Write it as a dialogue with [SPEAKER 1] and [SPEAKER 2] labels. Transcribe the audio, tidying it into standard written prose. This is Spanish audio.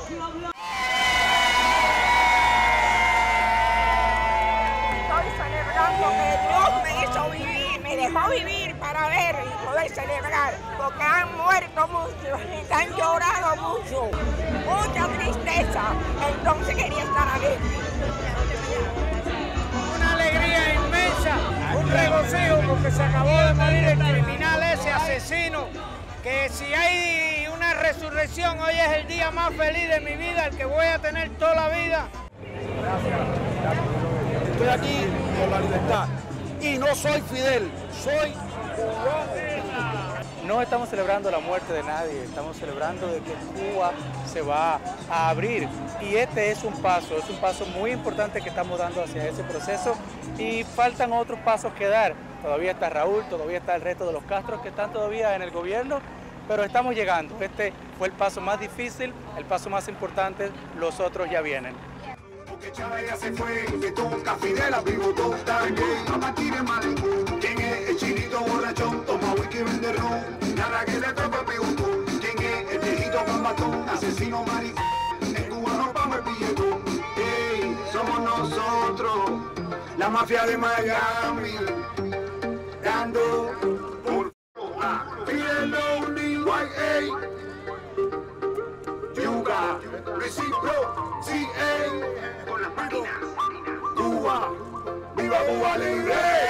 [SPEAKER 1] Estoy celebrando que Dios me hizo vivir, me dejó vivir para ver y poder celebrar, porque han muerto muchos, han llorado mucho, mucha tristeza, entonces quería estar alegre.
[SPEAKER 2] Una alegría inmensa, un regocijo porque se acabó de morir el criminal ese asesino, que si hay una resurrección, hoy es el día más feliz de mi vida, el que voy a tener toda la vida.
[SPEAKER 3] Estoy aquí por la libertad y no soy Fidel, soy cubano.
[SPEAKER 4] No estamos celebrando la muerte de nadie, estamos celebrando de que Cuba se va a abrir y este es un paso muy importante que estamos dando hacia ese proceso y faltan otros pasos que dar. Todavía está Raúl, todavía está el resto de los Castros que están todavía en el gobierno, pero estamos llegando. Este fue el paso más difícil, el paso más importante, los otros ya vienen.
[SPEAKER 5] Porque Chávez ya se fue, que toca Fidel a pivotó también. A partir de Malecón, ¿quién es el chinito borrachón? Toma whisky, vende ron, nada que le tropa pivotó. ¿Quién es el viejito con bastón? Asesino maricón, el cubano vamos el billetón. Ey, somos nosotros, la mafia de Miami, dando por Fidel Lonely White, Yuga, Recipro, CA. Cuba, viva Cuba libre.